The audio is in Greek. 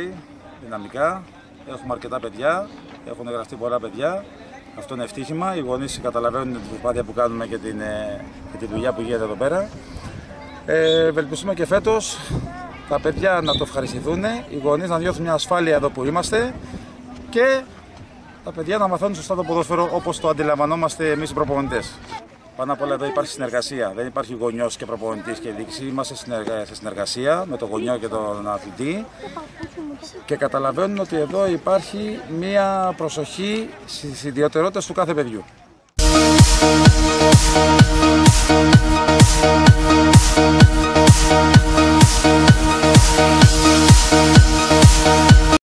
έτσι, δυναμικά. Έχουμε αρκετά παιδιά, έχουν γραφτεί πολλά παιδιά. Αυτό είναι ευτύχημα. Οι γονείς καταλαβαίνουν την προσπάθεια που κάνουμε και τη δουλειά που γίνεται εδώ πέρα. Ευελπιστούμε και φέτος τα παιδιά να το ευχαριστηθούν, οι γονείς να νιώθουν μια ασφάλεια εδώ που είμαστε και τα παιδιά να μαθαίνουν σωστά το ποδόσφαιρο όπως το αντιλαμβανόμαστε εμείς οι προπονητές. Πάνω απ' όλα εδώ υπάρχει συνεργασία. Δεν υπάρχει γονιός και προπονητής και διοίκηση. Είμαστε σε συνεργασία με τον γονιό και τον αθλητή και καταλαβαίνουν ότι εδώ υπάρχει μία προσοχή στις ιδιαιτερότητες του κάθε παιδιού.